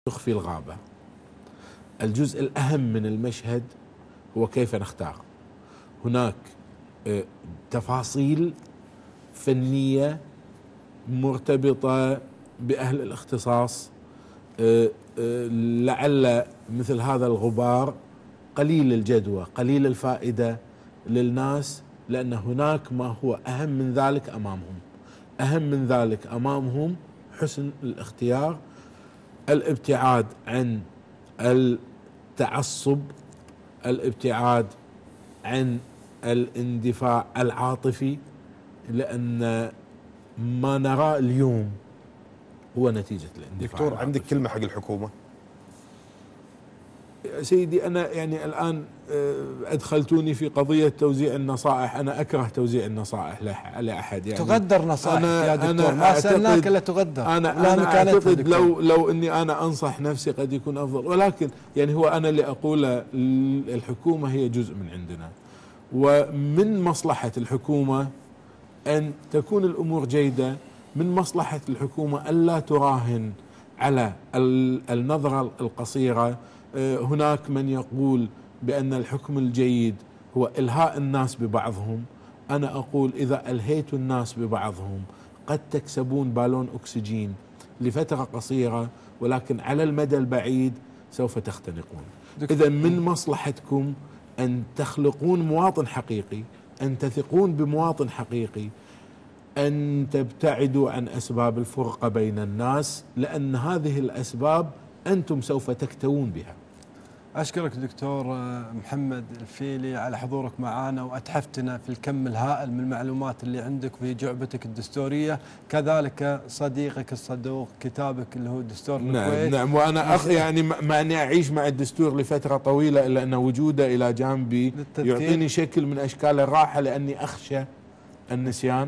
تخفي الغابة. الجزء الأهم من المشهد هو كيف نختار. هناك تفاصيل فنية مرتبطة بأهل الاختصاص. لعل مثل هذا الغبار قليل الجدوى قليل الفائدة للناس، لأن هناك ما هو أهم من ذلك أمامهم. أهم من ذلك أمامهم حسن الاختيار، الابتعاد عن التعصب، الابتعاد عن الاندفاع العاطفي، لأن ما نراه اليوم هو نتيجة الاندفاع دكتور العاطفي. عندك كلمة حق الحكومة؟ سيدي أنا يعني الآن أدخلتوني في قضية توزيع النصائح. أنا أكره توزيع النصائح لأحد. يعني تغدر نصائح يا دكتور، ما سألناك إلا تغدر. أنا أعتقد لو أني أنا أنصح نفسي قد يكون أفضل، ولكن يعني هو أنا اللي أقوله، الحكومة هي جزء من عندنا، ومن مصلحة الحكومة أن تكون الأمور جيدة. من مصلحة الحكومة ألا تراهن على النظرة القصيرة. هناك من يقول بأن الحكم الجيد هو إلهاء الناس ببعضهم. أنا أقول إذا ألهيت الناس ببعضهم قد تكسبون بالون أكسجين لفترة قصيرة، ولكن على المدى البعيد سوف تختنقون. إذا من مصلحتكم أن تخلقون مواطن حقيقي، أن تثقون بمواطن حقيقي، أن تبتعدوا عن أسباب الفرقة بين الناس، لأن هذه الأسباب أنتم سوف تكتوون بها. أشكرك دكتور محمد الفيلي على حضورك معنا، وأتحفتنا في الكم الهائل من المعلومات اللي عندك في جعبتك الدستورية، كذلك صديقك الصدوق كتابك اللي هو دستور الكويت. نعم، وأنا يعني مع أني أعيش مع الدستور لفترة طويلة، إلا أن وجوده إلى جانبي يعطيني شكل من أشكال الراحة، لأني أخشى النسيان.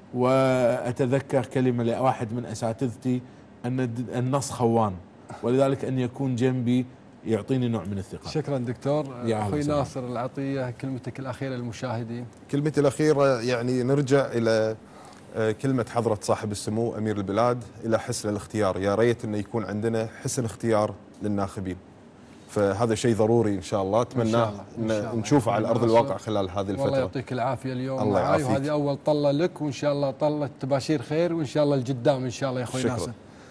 وأتذكر كلمة لواحد من أساتذتي أن النص خوان، ولذلك أن يكون جنبي يعطيني نوع من الثقة. شكرا دكتور. أخوي ناصر العطية، كلمتك الأخيرة للمشاهدين. كلمتي الأخيرة يعني نرجع إلى كلمة حضرة صاحب السمو أمير البلاد إلى حسن الاختيار. يا ريت أنه يكون عندنا حسن اختيار للناخبين، فهذا شيء ضروري إن شاء الله. أتمنى نشوفه على أرض الواقع خلال هذه الفترة. والله يعطيك العافية اليوم معاي، وهذه أول طلة لك، وإن شاء الله طلة تباشير خير، وإن شاء الله القدام إن شاء الله يا أخوي ناصر.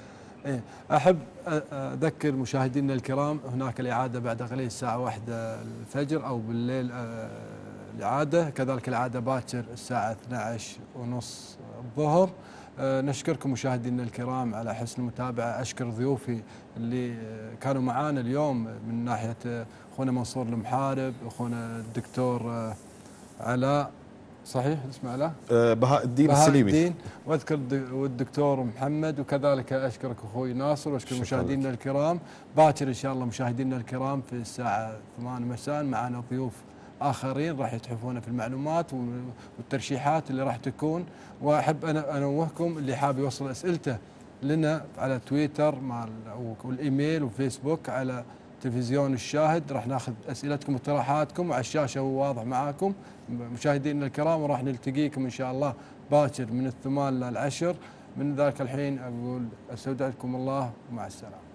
أحب أذكر مشاهدينا الكرام، هناك الإعادة بعد قليل الساعة 1 الفجر أو بالليل الإعادة، كذلك الإعادة باكر الساعة 12:30 الظهر. نشكركم مشاهدينا الكرام على حسن المتابعة. أشكر ضيوفي اللي كانوا معانا اليوم، من ناحية أخونا منصور المحارب، أخونا الدكتور علاء، صحيح اسمه علاء؟ بهاء الدين السليمي، واذكر والدكتور محمد، وكذلك اشكرك اخوي ناصر، واشكر مشاهدينا الكرام. باكر ان شاء الله مشاهدينا الكرام في الساعه 8 مساء معنا ضيوف اخرين راح يتحفون في المعلومات والترشيحات اللي راح تكون. واحب انا انوهكم اللي حاب يوصل اسئلته لنا على تويتر والايميل وفيسبوك على تلفزيون الشاهد، راح ناخذ اسئلتكم واقتراحاتكم، وعلى الشاشه هو واضح معاكم مشاهدينا الكرام، وراح نلتقيكم ان شاء الله باكر من 8 للعشر. من ذاك الحين اقول استودعكم الله ومع السلامه.